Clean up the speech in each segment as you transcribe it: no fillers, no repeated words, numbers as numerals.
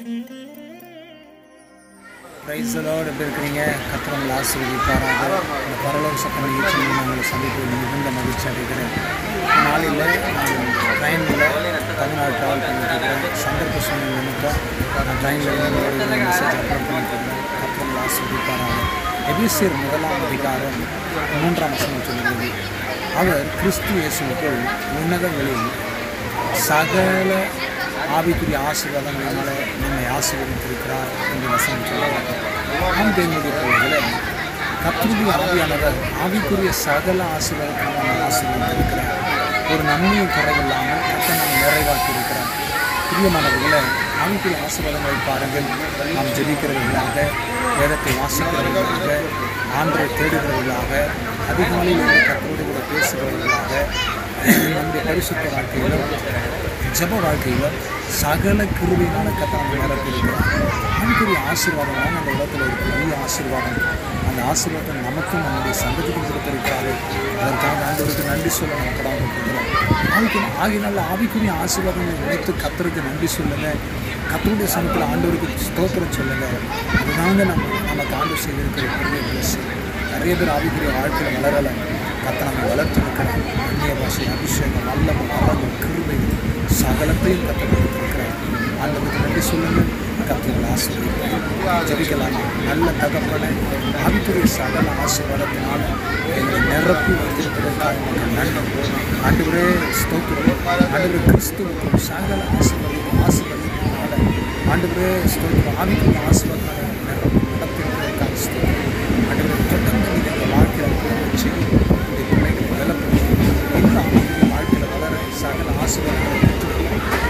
Praise the Lord. எப்படி இருக்கிறீங்க? கர்த்தர் உங்களை ஆசீர்வதிப்பாராக. இந்த பரலோக சட்டம் நிகழ்ச்சியில் நான் உங்களை சந்திப்பது மிகுந்த மகிழ்ச்சி அடைகிறேன். நாளில் நான் ட்ரெயினில் தமிழ்நாடு ட்ராவல் பண்ணிட்டு இருக்கிறேன். சந்தர்ப்ப சூழ்நிலை நிமித்தம் நான் ட்ரெயினில் மெசேஜ் அப்லோட் பண்ணிட்டு இருக்கிறேன். கர்த்தர் உங்களை ஆசீர்வதிப்பாராக. எபேசியர் 1ஆம் அதிகாரம் 3ஆம் வசனம் சொல்கிறது, அவர் கிறிஸ்து இயேசுவுக்குள் உன்னதங்களில் சகல ஆவிக்குரிய ஆசீர்வாதங்களினால நம்மை ஆசீர்வதித்திருக்கிறார் என்று வசனம் சொல்கிறார். ஆம் தேவனுடைய பிள்ளைகளே, கர்த்தருடைய ஆவியானவர் ஆவிக்குரிய சகல ஆசீர்வாதத்தினால ஆசீர்வதித்திருக்கிறார். ஒரு நன்மையும் குறைவில்லாமல் கர்த்தர் நம்மை நிறைவாக்கியிருக்கிறார். பிரியமானவர்களே, ஆவிக்குரிய ஆசீர்வாதங்களை பாருங்கள். நாம் ஜெபிக்கிறவர்களாக, வேதத்தை வாசிக்கிறவர்களாக, ஆண்டவரை தேடுகிறவர்களாக, அதிகாலையில் உள்ள கர்த்தரோடு கூட பேசுகிறவர்களாக, நம்முடைய பரிசுத்த வாழ்க்கையிலும் ஜப வாழ்க்கையிலும் சகல கிருபையினால கர்த்தர் நம்மை நிரப்பியிருக்கிறார். ஆவிக்குரிய ஆசீர்வாதமான அந்த உலகத்தில் ஒரு பெரிய ஆசீர்வாதம். அந்த ஆசீர்வாதம் நமக்கும் நம்முடைய சந்ததிக்கும் கொடுத்திருக்கிறாரு. அதற்காக ஆண்டவருக்கு நன்றி சொல்ல நம்ம கடமைப்பட்டிருக்கிறோம். ஆகினால ஆவிக்குரிய ஆசீர்வாதங்களை நினைத்து கர்த்தருக்கு நன்றி சொல்லுங்கள். கர்த்தருடைய சமயத்தில் ஆண்டவருக்கு ஸ்தோத்திரம் சொல்லுங்கள். அதுதாங்க நமக்கு ஆண்டவர் செய்திருக்கிற பெரிய பிளஸிங். நிறைய பேர் ஆவிக்குரிய வாழ்க்கையில் வளரலை. கர்த்தர் நம்மை வளர்த்திருக்கிறார். அந்நிய பாஷை, அபிஷேகம், வல்லமை, அழகு, கிருபை சகலத்தையும் கர்த்தர் கொடுத்திருக்கிறார். ஆண்டவருக்கு நன்றி சொல்லுங்கள். கர்த்தர் ஆசீர்வதிப்பார். ஜெபிக்கலாமா? நல்ல தகப்பனை ஆவிக்குரிய சகல ஆசீர்வாதத்தினால் எங்களை நிரப்பி வைத்திருப்பதற்காக நமக்கு நன்றி. ஆண்டவரே ஸ்தோத்திரம். ஆண்டவரே கிறிஸ்துவுக்கும் சகல ஆசீர்வாதத்தினால ஆண்டவரே ஸ்தோத்திரம். ஆவிக்குரிய ஆசீர்வாதத்தினால நிரப்பி நடத்திருப்பதற்காக ஸ்தோத்திரம். ஆண்டவரே தொடர்ந்து நீங்கள் எங்கள் வாழ்க்கையில் வச்சு இந்த பிள்ளைகளை பலப்படுத்தி இன்னும் ஆவிக்குரிய வாழ்க்கையில் வளர சகல ஆசீர்வாதங்களை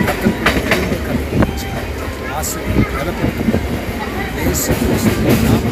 கர்த்தருடைய ஆசீர்வாதத்தை பலப்படுத்தி இயேசு கிறிஸ்துவின் நாமத்தில்